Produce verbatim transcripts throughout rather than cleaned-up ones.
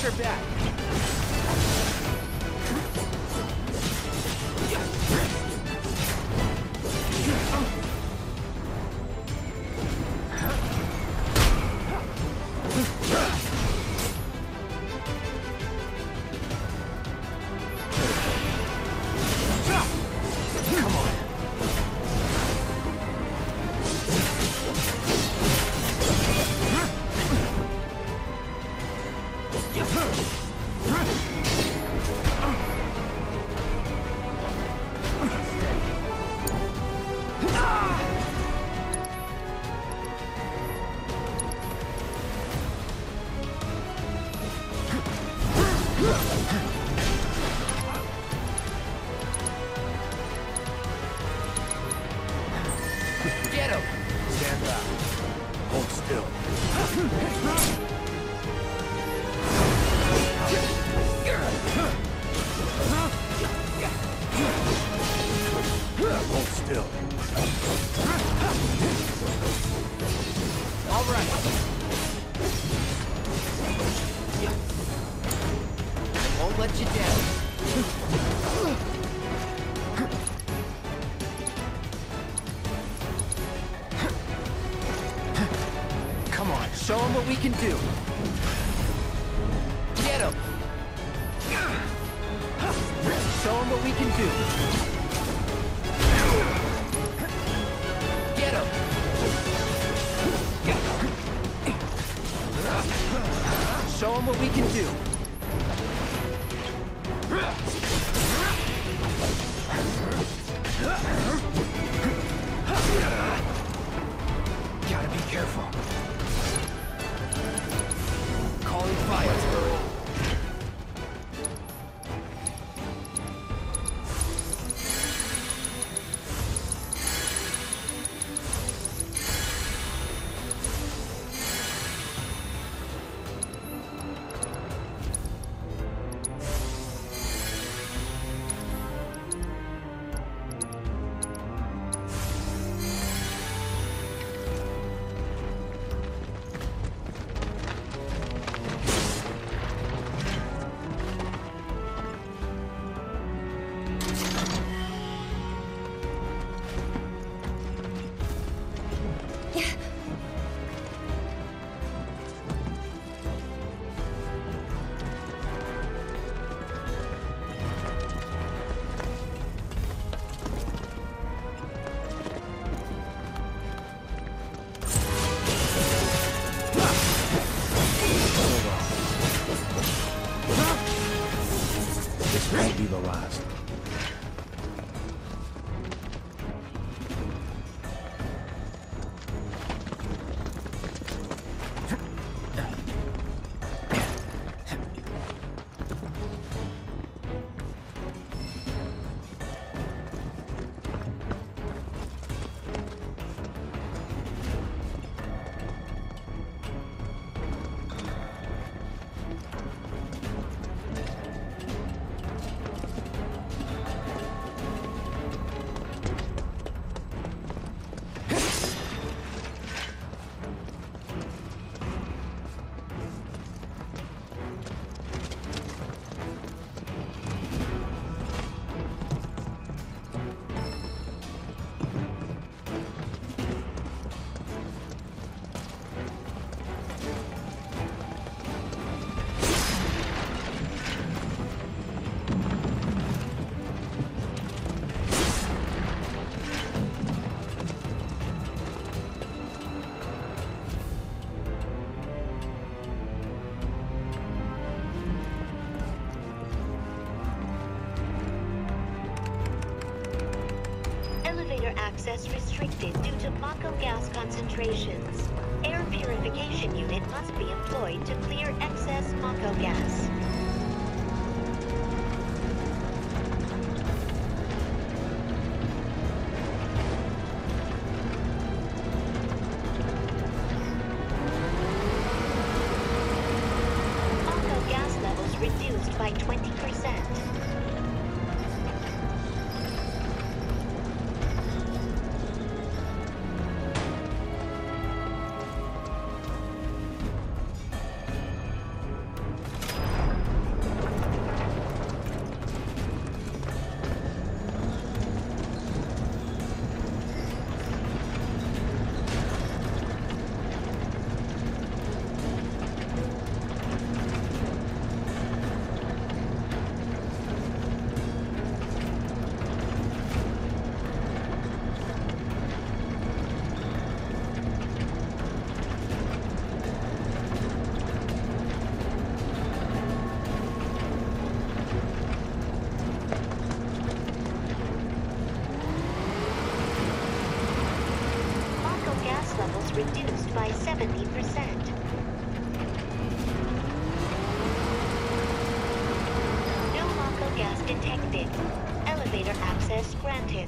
her back. Get him! Stand back. Hold still. Hold still. All right. I won't let you down. Come on, show him what we can do. Get him! Show him what we can do. Get him! Show him what we can do. Gotta be careful. Calling fire. This won't be the last. Access restricted due to Mako gas concentrations. Air purification unit must be employed to clear excess Mako gas. Mako gas levels reduced by twenty percent. seventy percent. No Mako gas detected. Elevator access granted.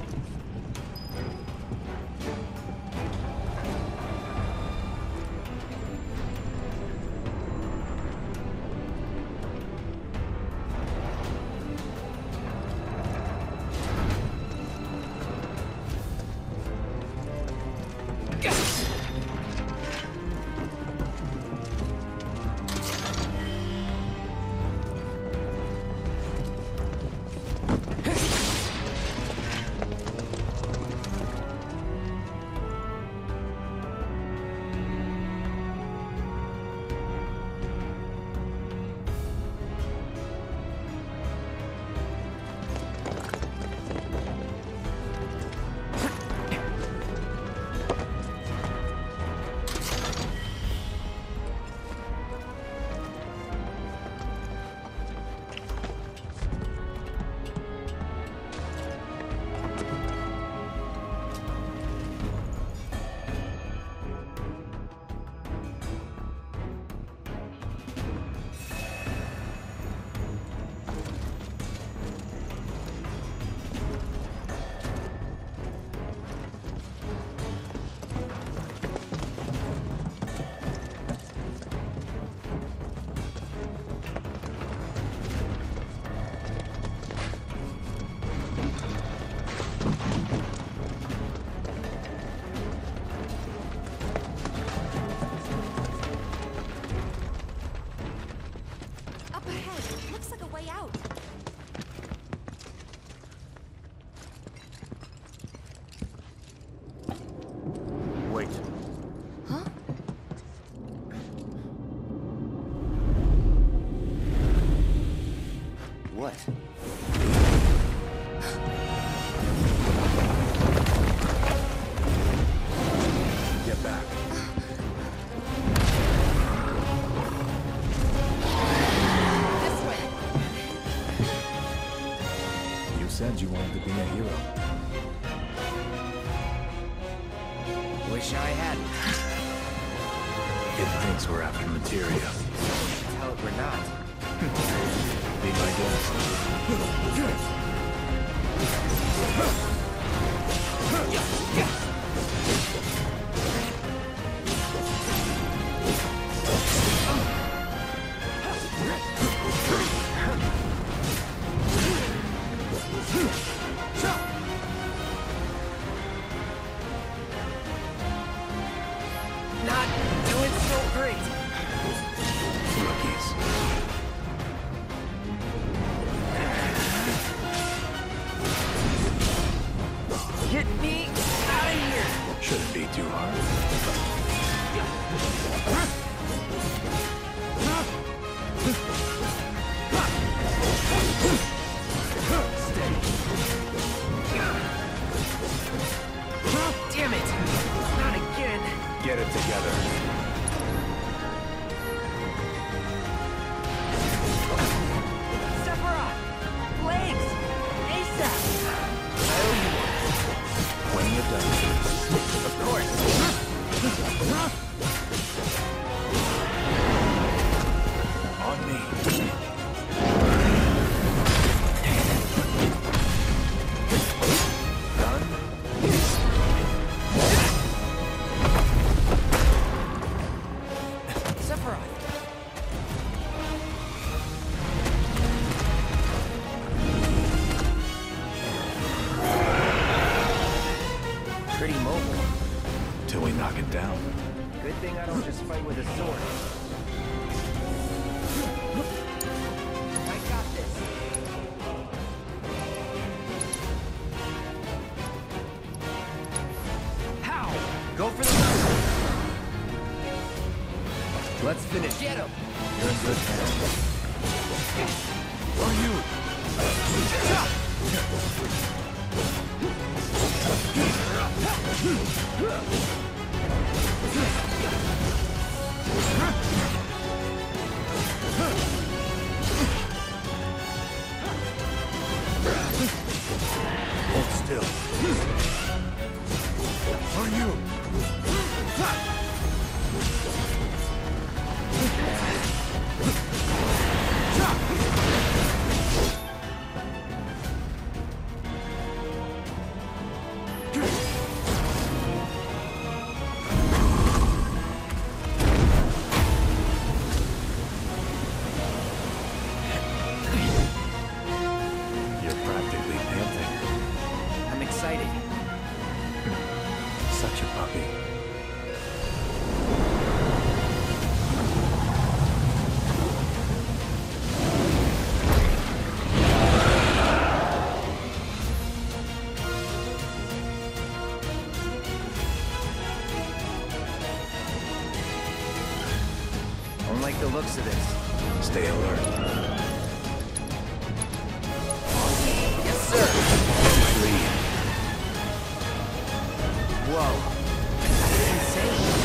Said you wanted to be a hero. Wish I hadn't. It thinks we're after materia. Tell it we're not. Be my guest. Not doing so great. Rookies. Get me out of here. Shouldn't be too hard. Damn it! Not again. Get it together. Sephiroth! Blades! ASAP! I owe you one. When you're done. Of course. On me. Pretty mobile. Till we knock it down. Good thing I don't just fight with a sword. I got this. How? Go for the number. Let's finish. Get him. You're in good hands. Are you? Hold still. Are you? looks of this. Stay alert. Yes, sir. Lead. Whoa. That's insane.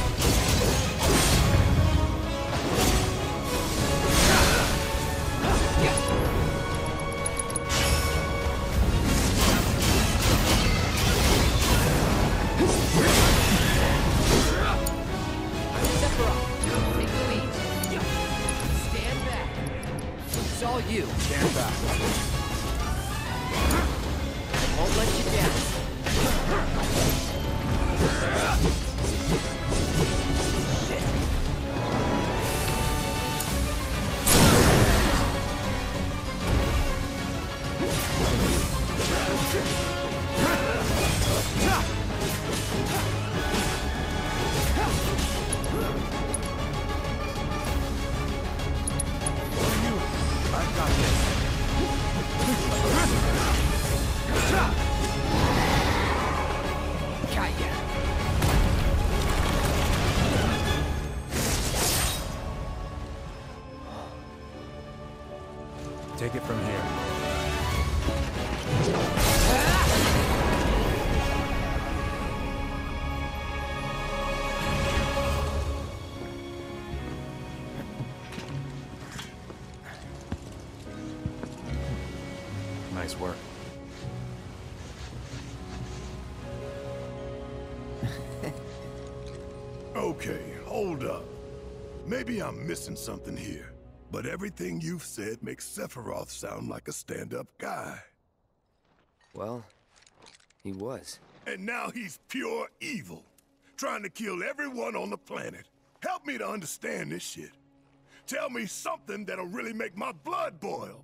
You. Stand back. Won't let you down. Take it from here. Nice work. Okay, hold up. Maybe I'm missing something here. But everything you've said makes Sephiroth sound like a stand-up guy. Well, he was. And now he's pure evil, trying to kill everyone on the planet. Help me to understand this shit. Tell me something that'll really make my blood boil.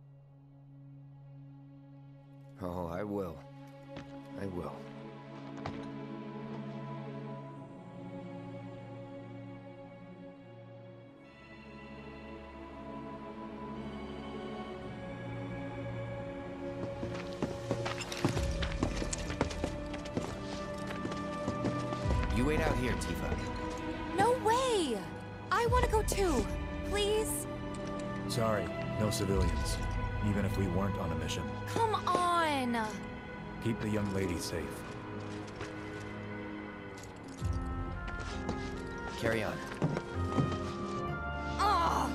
Oh, I will. I will. You wait out here, Tifa. No way! I want to go too. Please? Sorry, no civilians. Even if we weren't on a mission. Come on! Keep the young lady safe. Carry on. Ugh!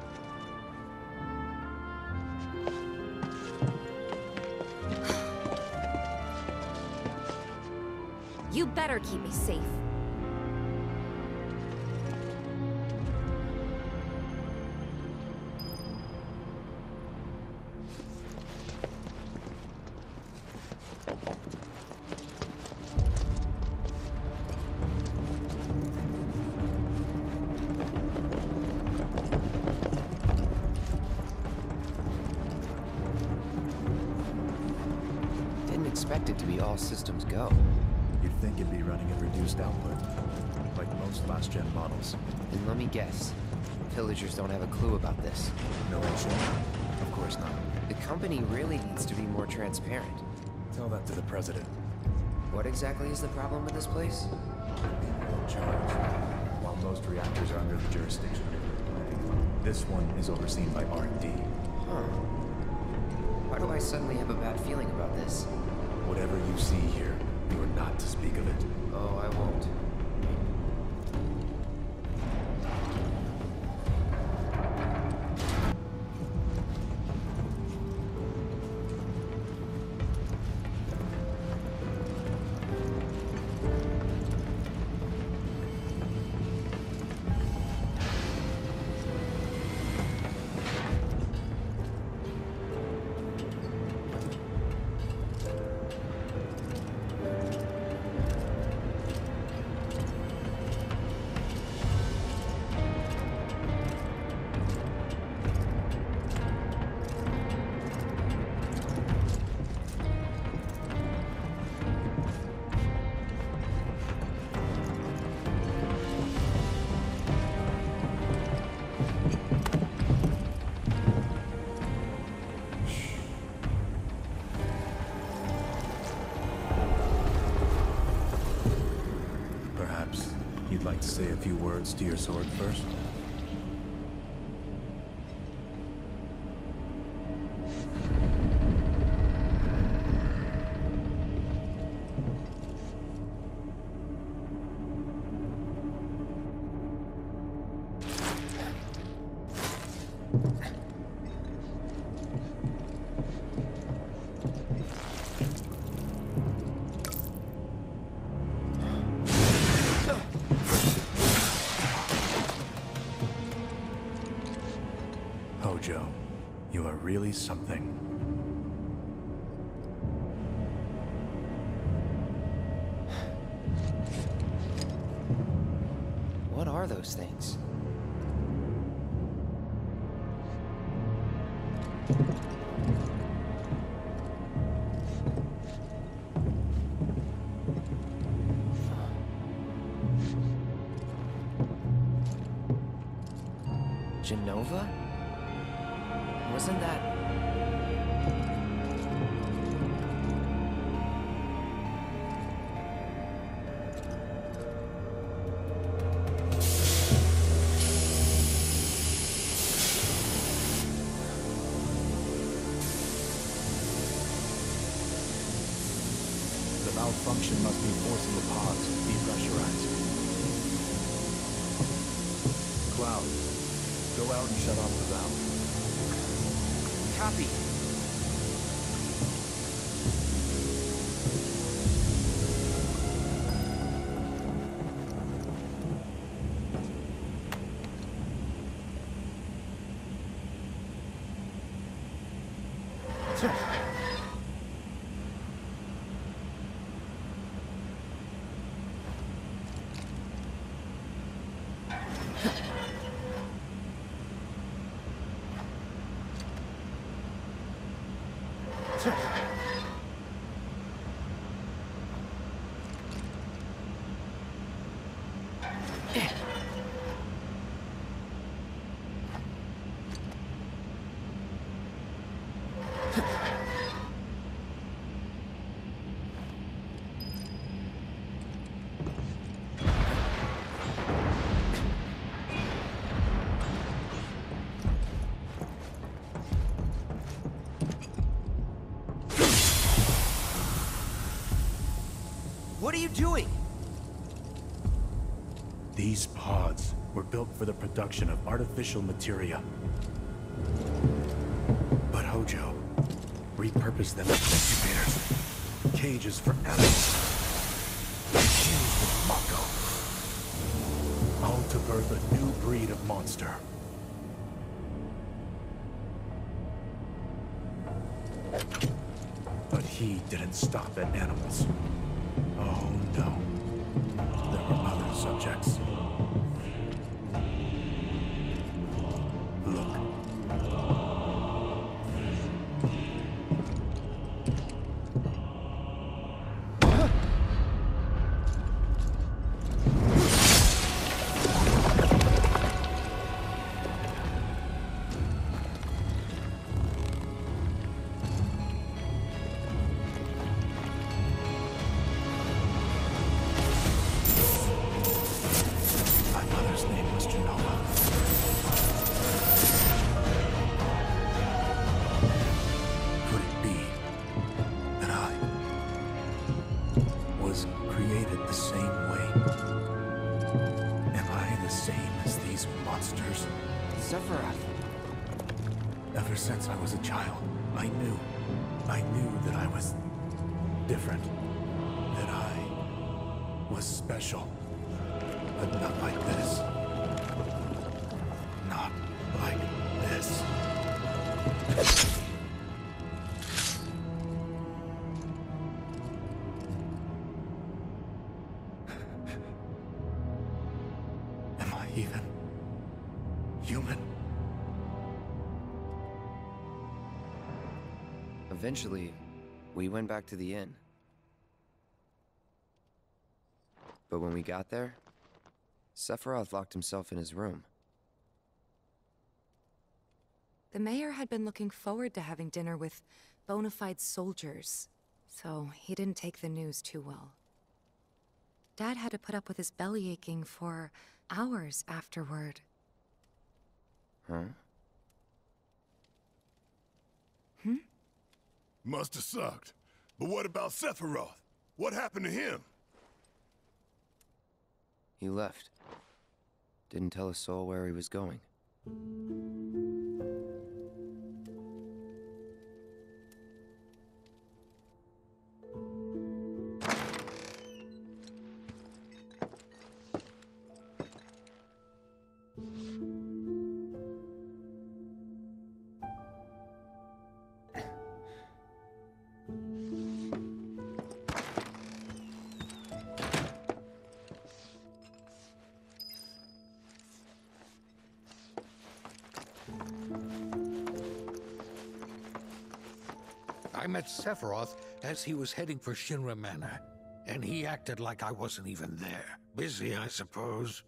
You better keep me safe. Didn't expect it to be all systems go. You'd think it'd be running at reduced output, like most last-gen models. And let me guess, villagers don't have a clue about this. No issue? Of course not. The company really needs to be more transparent. Tell that to the president. What exactly is the problem with this place? People in charge. While most reactors are under the jurisdiction of the planet, this one is overseen by R and D. Huh. Why do I suddenly have a bad feeling about this? Whatever you see here, you are not to speak of it. Oh, I won't. You'd like to say a few words to your sword first? really something. What are those things? Genova? Wasn't that... The malfunction must be forcing the pods to depressurize. Cloud, go out and shut off the valve. Copy. What are you doing? These pods were built for the production of artificial materia. But Hojo repurposed them as incubators, cages for animals, infused with Mako, all to birth a new breed of monster. But he didn't stop at animals. Oh no. There were other subjects. Look. Sephiroth. Ever since I was a child, I knew. I knew that I was different. That I was special. But not like this. Not like this. Am I even human? Eventually, we went back to the inn. But when we got there, Sephiroth locked himself in his room. The mayor had been looking forward to having dinner with bona fide soldiers, so he didn't take the news too well. Dad had to put up with his belly aching for hours afterward. Huh? Hmm? Must have sucked. But what about Sephiroth? What happened to him? He left. Didn't tell a soul where he was going. I met Sephiroth as he was heading for Shinra Manor, and he acted like I wasn't even there. Busy, I suppose.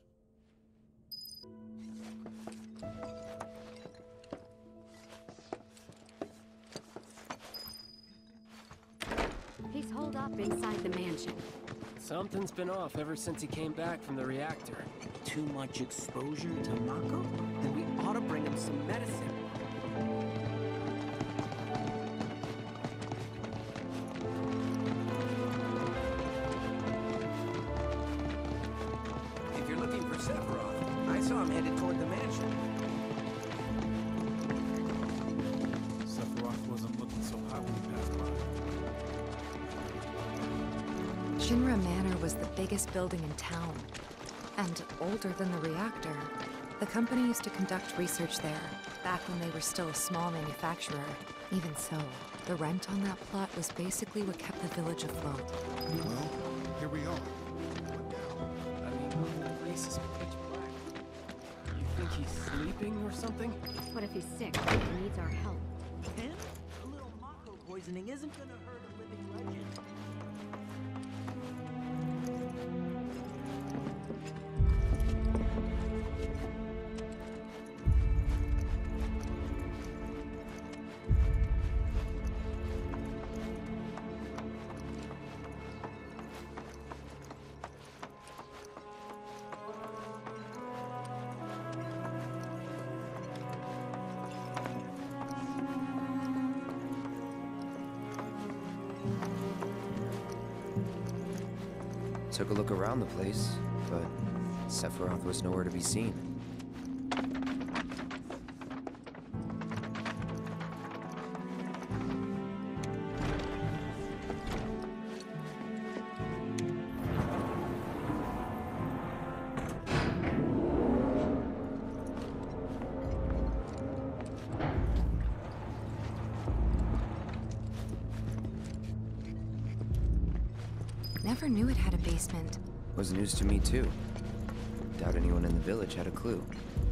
He's holed up inside the mansion. Something's been off ever since he came back from the reactor. Too much exposure to Mako? Then we ought to bring him some medicine. If you're looking for Sephiroth, I saw him headed toward the mansion. Sephiroth wasn't looking so hot when he passed by. Shinra Manor was the biggest building in town, and older than the reactor. The company used to conduct research there, back when they were still a small manufacturer. Even so, the rent on that plot was basically what kept the village afloat. Well, here we are. I mean, the place is pitch black. You think he's sleeping or something? What if he's sick and needs our help? And a little Mako poisoning isn't gonna hurt a living legend. Took a look around the place, but Sephiroth was nowhere to be seen. Never knew it had a basement. Was news to me too. Doubt anyone in the village had a clue.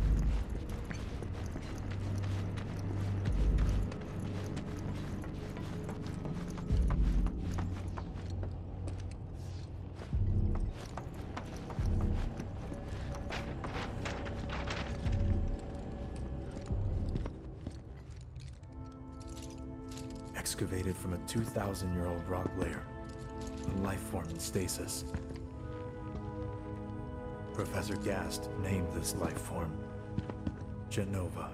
Excavated from a two thousand year old rock layer. A life form in stasis. Professor Gast named this life form Jenova.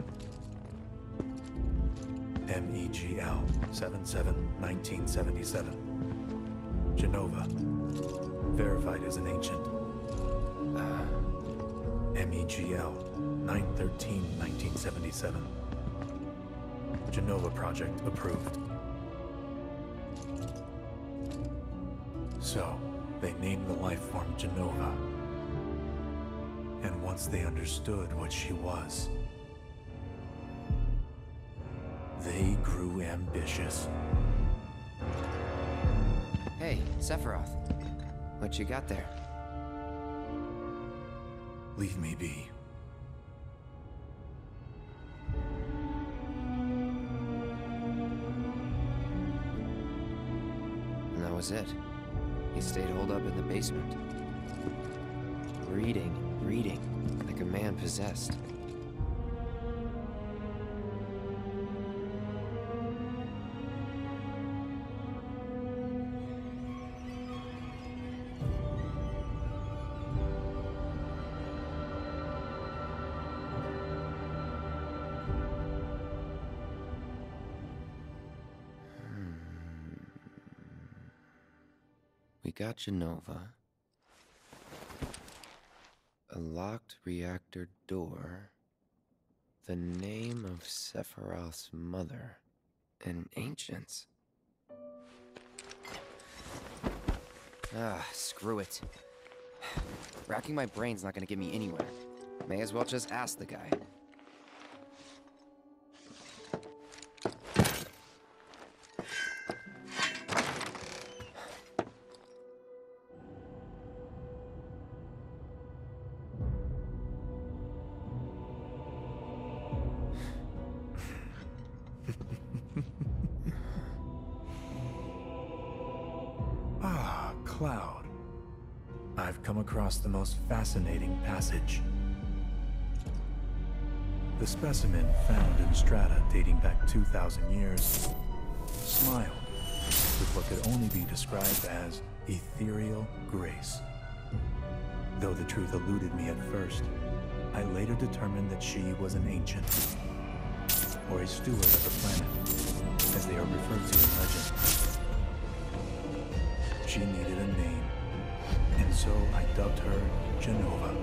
M E G L seven seven nineteen seventy-seven. Jenova. Verified as an ancient. Uh, M E G L nine thirteen nineteen seventy-seven. Jenova project approved. So, they named the life form Jenova. And once they understood what she was, they grew ambitious. Hey, Sephiroth. What you got there? Leave me be. And that was it. He stayed holed up in the basement. Reading, reading, like a man possessed. We got Jenova. A locked reactor door. The name of Sephiroth's mother. And ancients. Ah, screw it. Racking my brain's not gonna get me anywhere. May as well just ask the guy. cloud, I've come across the most fascinating passage. The specimen found in strata dating back two thousand years smiled with what could only be described as ethereal grace. Though the truth eluded me at first, I later determined that she was an ancient, or a steward of the planet, as they are referred to in legend. She needed a name, and so I dubbed her Jenova.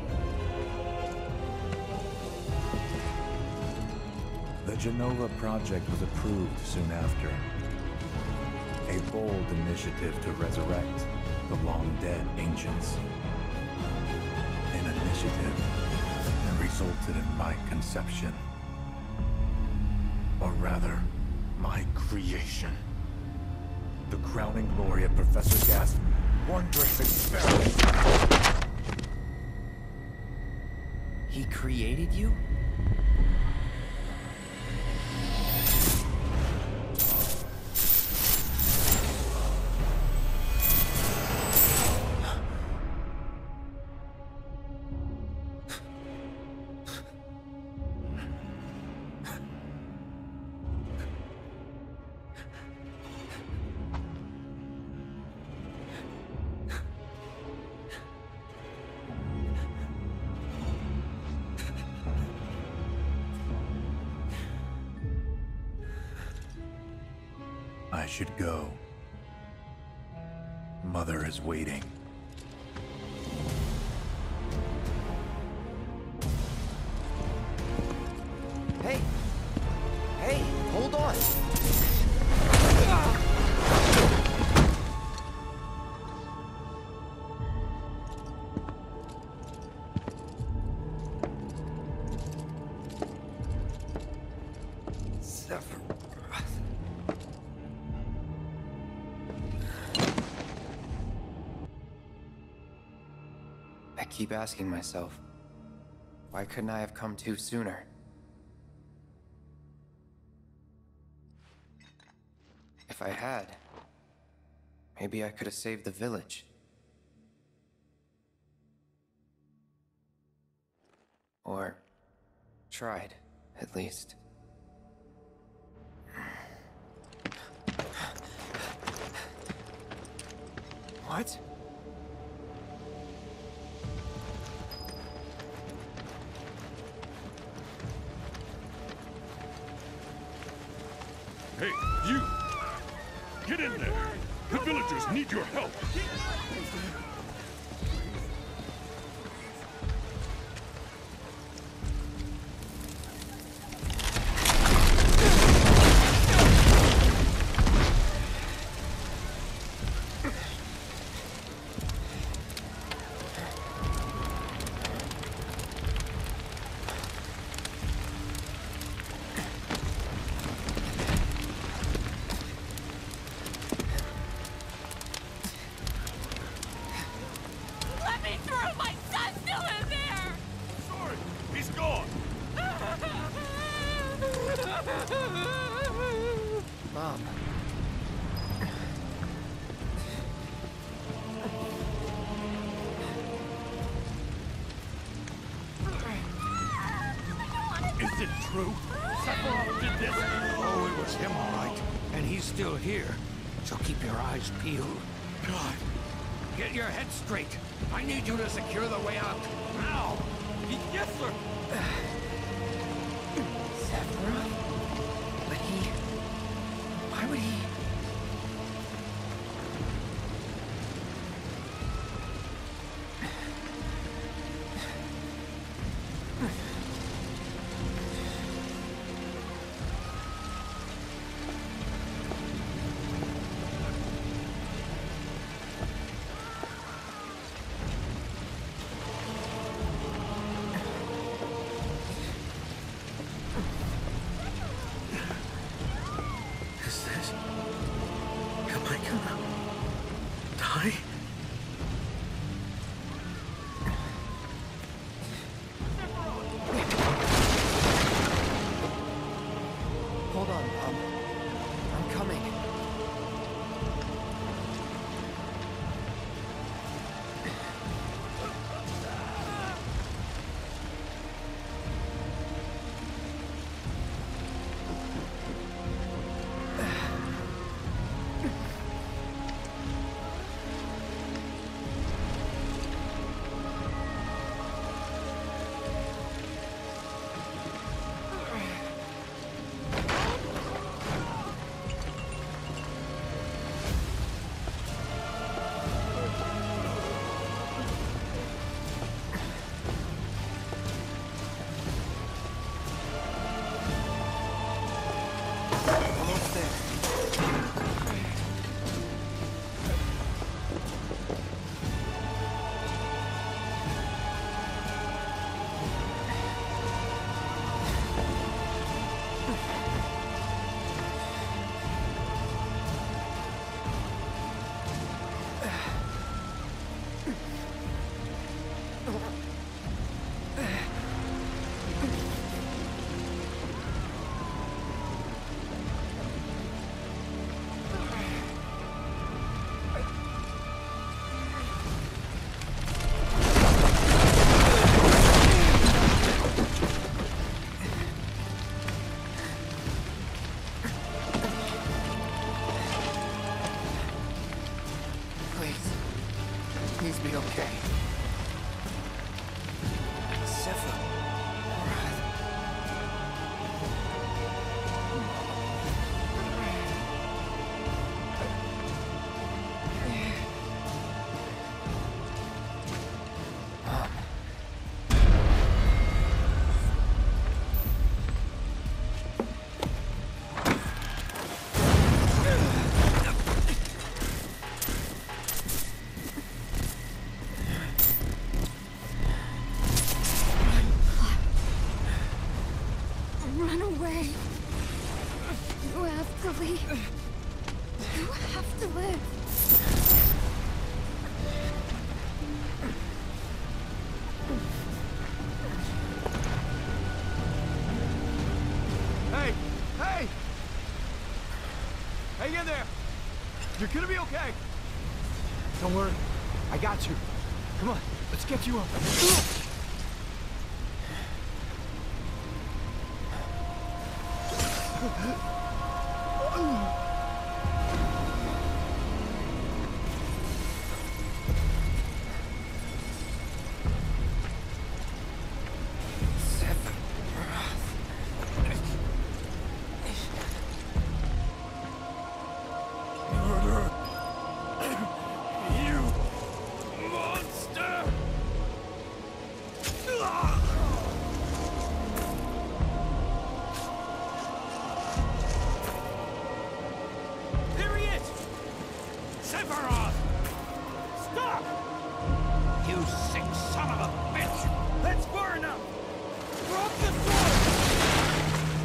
The Jenova Project was approved soon after. A bold initiative to resurrect the long-dead ancients. An initiative that resulted in my conception. Or rather, my creation. The crowning glory of Professor Gast's wondrous experiment. He created you? I should go. Mother is waiting. Hey! Hey, hold on! I keep asking myself, why couldn't I have come to sooner? If I had, maybe I could have saved the village. Or tried, at least. What? Hey, you! Get in there! The villagers need your help! Mom. Is it true? Sephiroth did this? Oh, it was him, all right. And he's still here. So keep your eyes peeled. God. Get your head straight. I need you to secure the way out. Now! Yes, sir! Sephiroth? But he... Why would he... Hold on, Mom. I'm coming. must be okay. Sephiroth. Run away. You have to leave. You have to live. Hey! Hey! Hang in there! You're gonna be okay! Don't worry. I got you. Come on, let's get you up. Sephiroth! Stop! You sick son of a bitch! That's far enough! Drop the sword!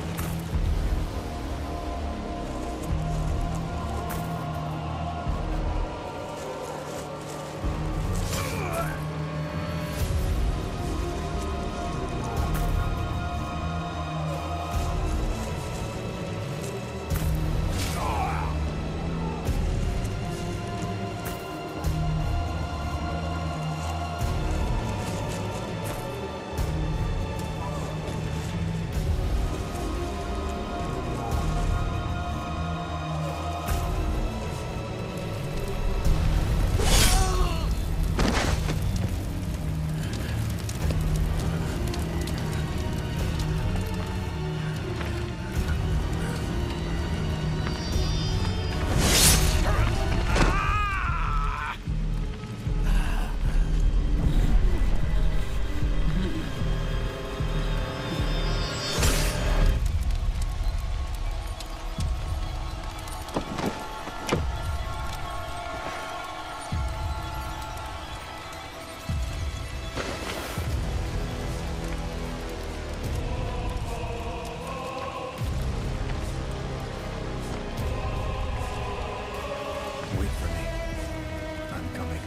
Wait for me. I'm coming.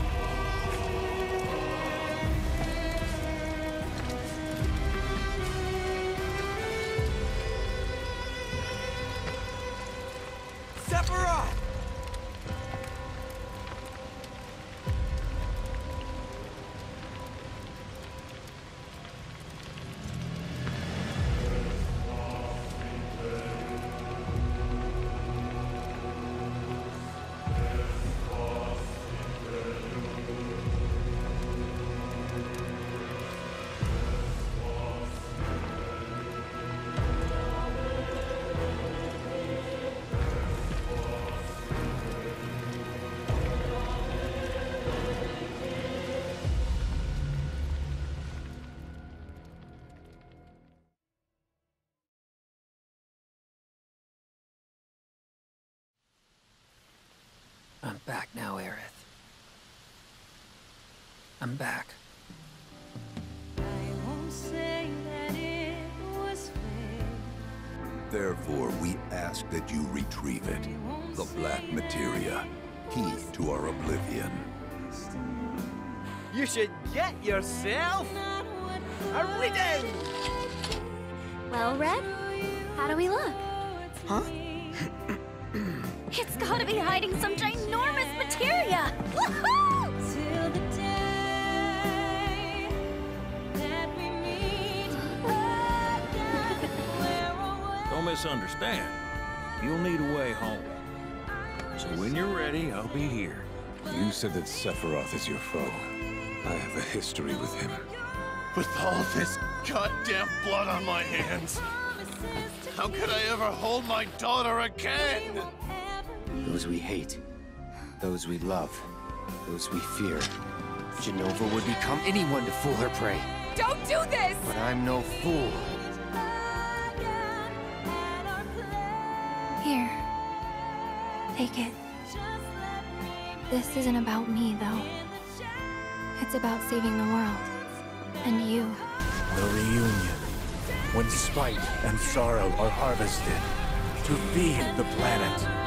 Sephiroth! I'm back now, Aerith. I'm back. Therefore, we ask that you retrieve it. The Black Materia, key to our oblivion. You should get yourself a reading! Well, Red, how do we look? Huh? It's gotta be hiding some ginormous materia! Woohoo! Don't misunderstand. You'll need a way home. So when you're ready, I'll be here. You said that Sephiroth is your foe. I have a history with him. With all this goddamn blood on my hands, how could I ever hold my daughter again? Those we hate, those we love, those we fear. Jenova would become anyone to fool her prey. Don't do this! But I'm no fool. Here. Take it. This isn't about me, though. It's about saving the world. And you. The reunion. When spite and sorrow are harvested to feed the planet.